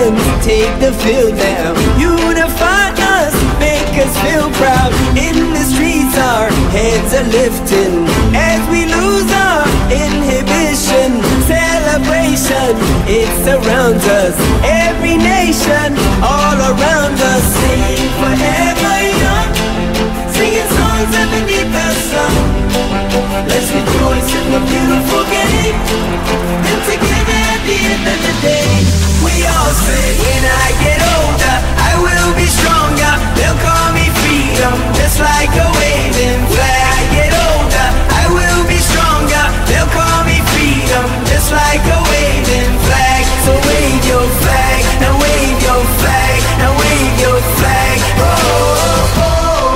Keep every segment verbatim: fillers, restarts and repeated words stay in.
champions take the field now. Unify us, make us feel proud. In the streets our heads are lifting as we lose our inhibition. Celebration, it surrounds us. Every nation, all around us. Sing forever young, singing songs underneath the sun. Let's rejoice in the beautiful game, and together at the end of the day, we all say, when I get older, I will be stronger. They'll call me freedom, just like a waving flag. I get older, I will be stronger. They'll call me freedom, just like a waving flag. So wave your flag, now wave your flag, now wave your flag. Oh, oh, oh.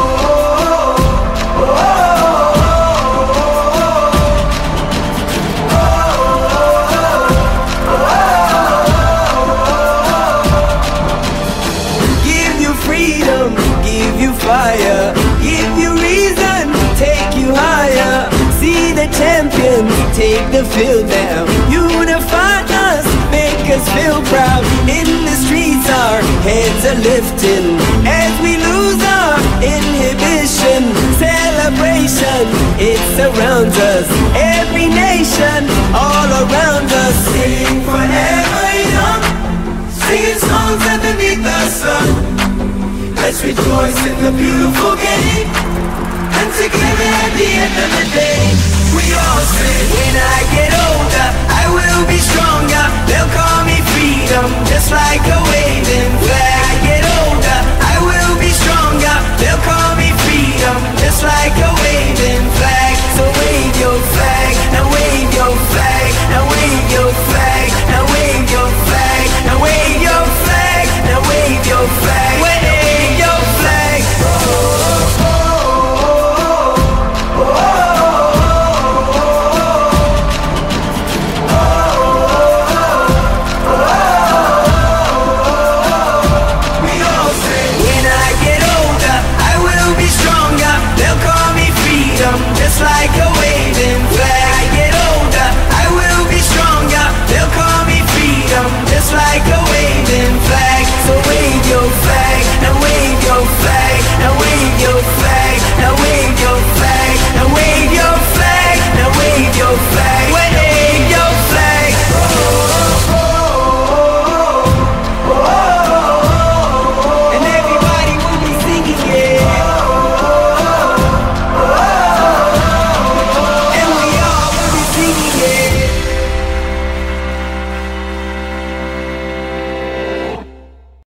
Fire, give you reason, take you higher. See the champions take the field now. Unify us, make us feel proud. In the streets our heads are lifting as we lose our inhibition. Celebration, it surrounds us. Every nation, all around us. Sing forever young, singing songs underneath the sun. Let's rejoice in the beautiful game, and together at the end of the day, we all say, when I get older, I will be stronger. They'll call me freedom, just like a waving flag. I get older, I will be stronger. They'll call me freedom, just like a waving flag. So wave your flag, now wave your flag, now wave your flag, now wave your flag, now wave your flag, now wave your flag. Wave your flag. Oh, oh, oh, oh, oh, oh, oh. We all say, when I get older, I will be stronger. They'll call me freedom, just like a waving flag. I get older, I will be stronger. They'll call me freedom, just like a